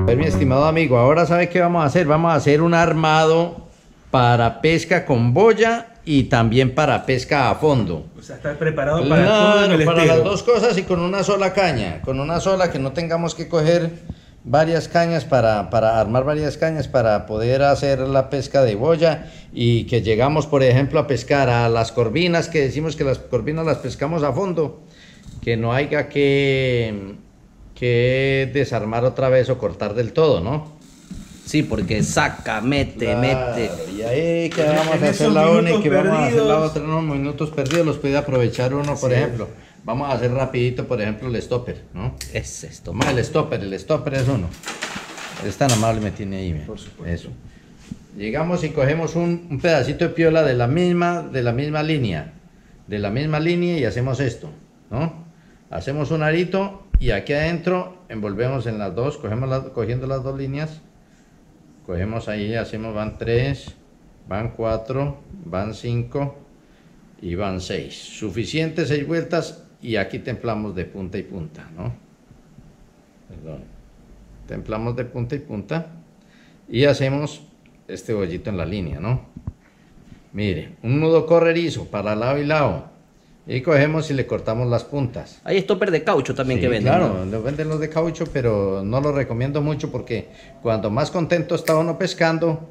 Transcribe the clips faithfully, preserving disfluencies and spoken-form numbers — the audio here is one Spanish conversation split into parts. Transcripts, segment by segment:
Mi estimado amigo, ahora sabe qué vamos a hacer. Vamos a hacer un armado para pesca con boya y también para pesca a fondo. O sea, está preparado para Claro, todo en el para estero. las dos cosas y con una sola caña. Con una sola, que no tengamos que coger varias cañas para, para armar varias cañas para poder hacer la pesca de boya, y que llegamos, por ejemplo, a pescar a las corvinas, que decimos que las corvinas las pescamos a fondo, que no haya que, que desarmar otra vez o cortar del todo, ¿no? Sí, porque saca, mete, Claro, mete. y ahí que vamos En a hacer esos la una y minutos que vamos a hacer la perdidos. otra, unos minutos perdidos los puede aprovechar uno, por Así ejemplo. Vamos a hacer rapidito, por ejemplo, el stopper, ¿no? Es esto. Toma el stopper, el stopper es uno. Es tan amable, me tiene ahí, Por supuesto. eso. Llegamos y cogemos un, un pedacito de piola de la misma, de la misma línea, de la misma línea, y hacemos esto, ¿no? Hacemos un arito y aquí adentro envolvemos en las dos, cogemos las, cogiendo las dos líneas, cogemos ahí, hacemos, van tres, van cuatro, van cinco y van seis. Suficiente, seis vueltas, y aquí templamos de punta y punta, ¿no? Perdón. Templamos de punta y punta y hacemos este bollito en la línea, ¿no? Mire, un nudo correrizo para lado y lado, y cogemos y le cortamos las puntas. Hay stopper de caucho también Sí, que venden. claro, ¿no? lo venden los de caucho, pero no lo recomiendo mucho, porque cuando más contento está uno pescando,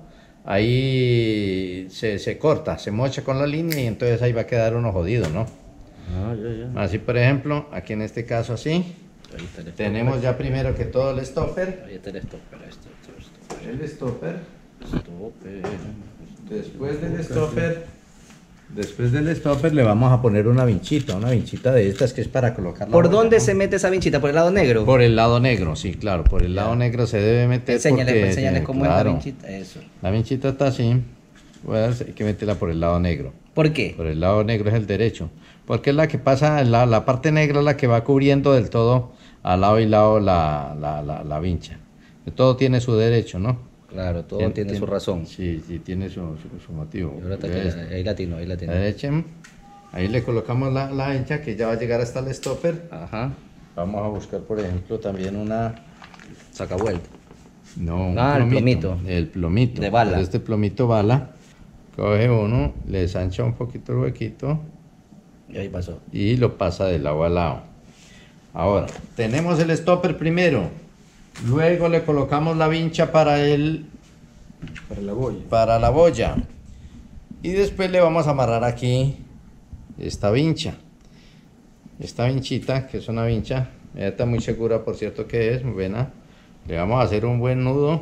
ahí se, se corta, se mocha con la línea, y entonces ahí va a quedar uno jodido, ¿no? Ah, ya, ya. Así, por ejemplo, aquí en este caso así, Ahí está el stopper. tenemos ya primero que todo el stopper. Ahí está el stopper. Ahí está el stopper. El stopper. Stopper. Después del stopper, después del stopper le vamos a poner una vinchita, una vinchita de estas que es para colocar la ¿Por boya, dónde ¿no? se mete esa vinchita? ¿Por el lado negro? Por el lado negro, sí, claro, por el lado negro se debe meter. Enséñale, porque, enséñale eh, cómo claro, es la vinchita. Eso. La vinchita está así, pues hay que meterla por el lado negro. ¿Por qué? Por el lado negro es el derecho, porque es la que pasa, la, la parte negra es la que va cubriendo del todo al lado y lado la, la, la, la vincha. Todo tiene su derecho, ¿no? Claro, todo Tien- tiene tien- su razón. Sí, sí, tiene su, su, su motivo. Y ahora está Ve aquí, esto. ahí latino, ahí latino. La derecha, ahí le colocamos la, la hincha, que ya va a llegar hasta el stopper. Ajá. Vamos a buscar, por ejemplo, también una... Saca vuelta. No, un Ah, el plomito. El plomito. De bala. Pero este plomito bala, coge uno, le desancha un poquito el huequito Y ahí pasó. y lo pasa de lado a lado. Ahora, tenemos el stopper primero, luego le colocamos la vincha para el, Para la boya. para la boya, y después le vamos a amarrar aquí esta vincha, esta vinchita, que es una vincha, ella está muy segura, por cierto, que es muy buena. Le vamos a hacer un buen nudo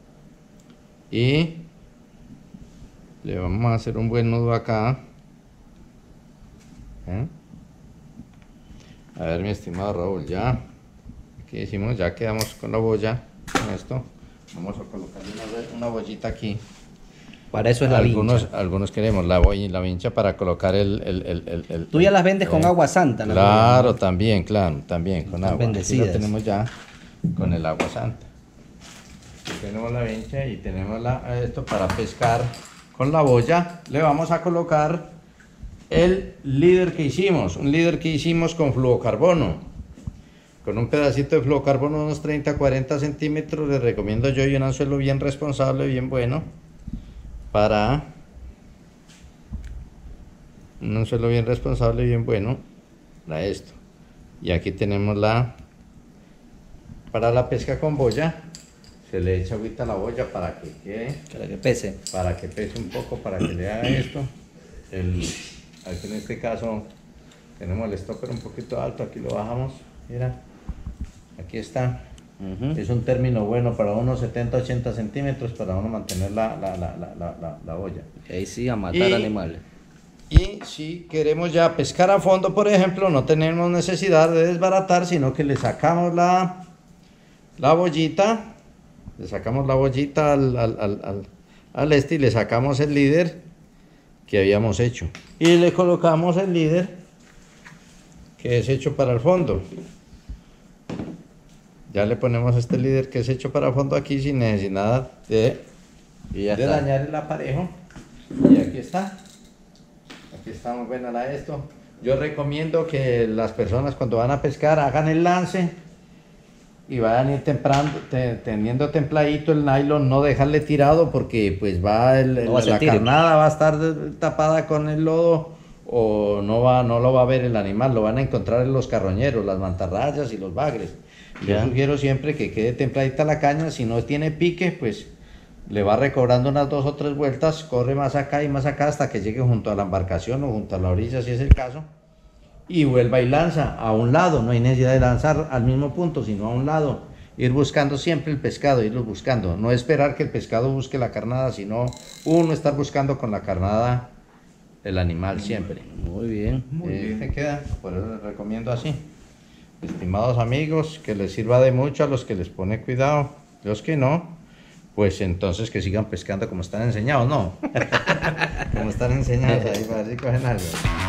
y le vamos a hacer un buen nudo acá. ¿Eh? A ver, mi estimado Raúl, ya aquí hicimos, ya quedamos con la boya, con esto. Vamos a colocarle una, una bollita aquí. Para eso es la algunos, vincha. algunos queremos la boya y la vincha para colocar el... el, el, el, el- Tú ya las vendes con eh, agua santa, ¿no? Claro, también, claro, también con Están agua. Aquí bendecidas. lo tenemos ya con el agua santa. Aquí tenemos la vincha y tenemos la, esto para pescar con la boya. Le vamos a colocar el líder que hicimos, un líder que hicimos con fluocarbono. Con un pedacito de fluocarbono de unos treinta a cuarenta centímetros, les recomiendo yo, y un anzuelo bien responsable, bien bueno, para un anzuelo bien responsable, bien bueno, para esto. Y aquí tenemos la, para la pesca con boya, se le echa agüita a la boya para que quede, Para que pese. para que pese un poco, para que le haga esto. El, aquí en este caso tenemos el stopper un poquito alto, aquí lo bajamos, mira, aquí está. Ujú. Es un término bueno para unos setenta a ochenta centímetros, para uno mantener la, la, la, la, la, la, la boya. Y ahí sí, a matar Y- animales. Y si queremos ya pescar a fondo, por ejemplo, no tenemos necesidad de desbaratar, sino que le sacamos la, la bollita, le sacamos la bollita al, al, al, al, al este, y le sacamos el líder que habíamos hecho. Y le colocamos el líder que es hecho para el fondo. Ya le ponemos este líder que es hecho para fondo aquí sin necesidad de, Y ya de está. dañar el aparejo. Y aquí está. Aquí está muy buena la esto. Yo recomiendo que las personas cuando van a pescar hagan el lance y vayan a ir temprando, te- teniendo templadito el nylon, no dejarle tirado porque pues va el- No va a la sentir. carnada va a estar tapada con el lodo o no va, no lo va a ver el animal, lo van a encontrar en los carroñeros, las mantarrayas y los bagres. Yo Ya. sugiero siempre que quede templadita la caña, si no tiene pique, pues le va recobrando unas dos o tres vueltas, corre más acá y más acá hasta que llegue junto a la embarcación o junto a la orilla si es el caso. Y vuelva y lanza a un lado, no hay necesidad de lanzar al mismo punto, sino a un lado. Ir buscando siempre el pescado, irlo buscando. No esperar que el pescado busque la carnada, sino uno estar buscando con la carnada el animal siempre. Muy bien. Muy Eh, bien. ¿te queda? Por eso les recomiendo así. Estimados amigos, que les sirva de mucho a los que les pone cuidado. Los que no, pues entonces que sigan pescando como están enseñados, ¿no? Como están enseñados ahí, para ver si cogen algo.